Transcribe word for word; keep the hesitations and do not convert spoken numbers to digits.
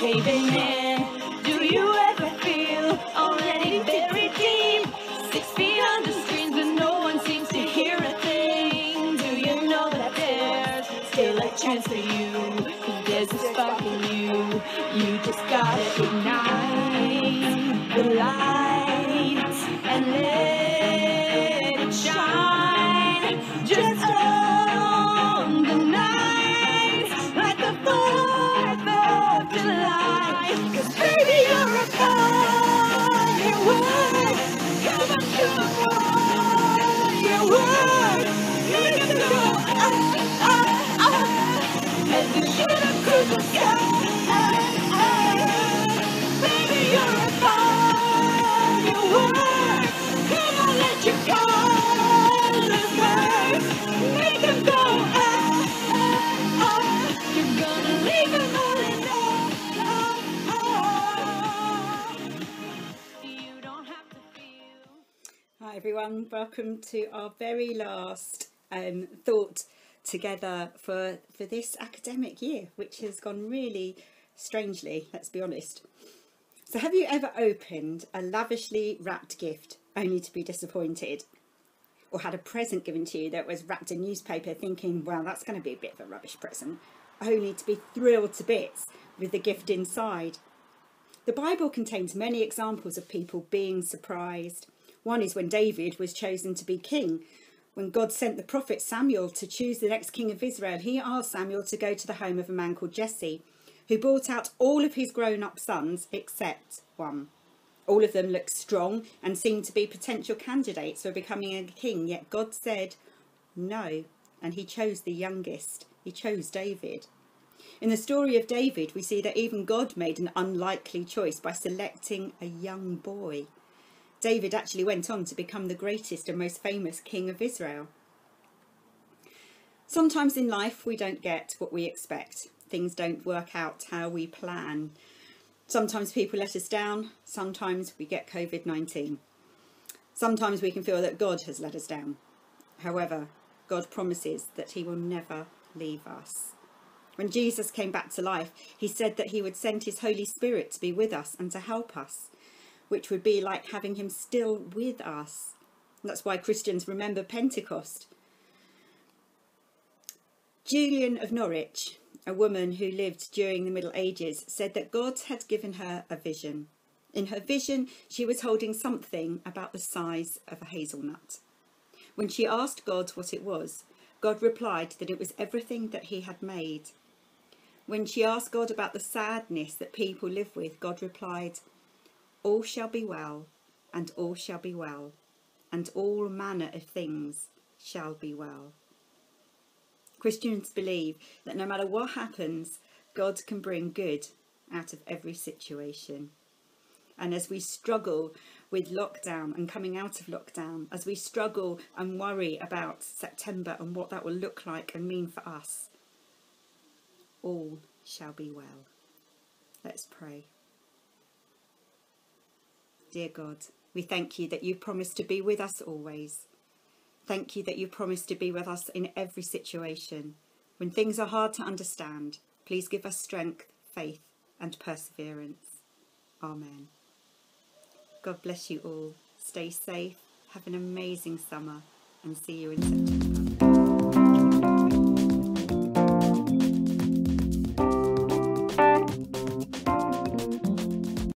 caving in. Do you ever feel already buried deep? Six feet under screens and no one seems to hear a thing. Do you know that there's still a chance for you? 'Cause there's a spark in you. You just gotta ignite the light and let it shine. Just on the night like the fourth of July. 'Cause baby, you're a firework. Come on, come on, your work. You're gonna go ah, ah, ah, as you shoot across the sky. Baby, you're a firework. Come on, let your colors burn. Make them go ah, ah, ah. You're gonna leave them all in there. Ah, ah. You don't have to feel. Hi everyone, welcome to our very last um, thought together for, for this academic year, which has gone really strangely, let's be honest. So have you ever opened a lavishly wrapped gift only to be disappointed? Or had a present given to you that was wrapped in newspaper thinking, well, that's going to be a bit of a rubbish present, only to be thrilled to bits with the gift inside? The Bible contains many examples of people being surprised. One is when David was chosen to be king. When God sent the prophet Samuel to choose the next king of Israel, he asked Samuel to go to the home of a man called Jesse, who brought out all of his grown-up sons except one. All of them looked strong and seemed to be potential candidates for becoming a king, yet God said no, and he chose the youngest. He chose David. In the story of David, we see that even God made an unlikely choice by selecting a young boy. David actually went on to become the greatest and most famous king of Israel. Sometimes in life we don't get what we expect. Things don't work out how we plan. Sometimes people let us down. Sometimes we get COVID nineteen. Sometimes we can feel that God has let us down. However, God promises that he will never leave us. When Jesus came back to life, he said that he would send his Holy Spirit to be with us and to help us, which would be like having him still with us. That's why Christians remember Pentecost. Julian of Norwich, a woman who lived during the Middle Ages, said that God had given her a vision. In her vision, she was holding something about the size of a hazelnut. When she asked God what it was, God replied that it was everything that he had made. When she asked God about the sadness that people live with, God replied, all shall be well, and all shall be well, and all manner of things shall be well. Christians believe that no matter what happens, God can bring good out of every situation. And as we struggle with lockdown and coming out of lockdown, as we struggle and worry about September and what that will look like and mean for us, all shall be well. Let's pray. Dear God, we thank you that you promised to be with us always. Thank you that you promised to be with us in every situation. When things are hard to understand, please give us strength, faith and perseverance. Amen. God bless you all. Stay safe, have an amazing summer and see you in September.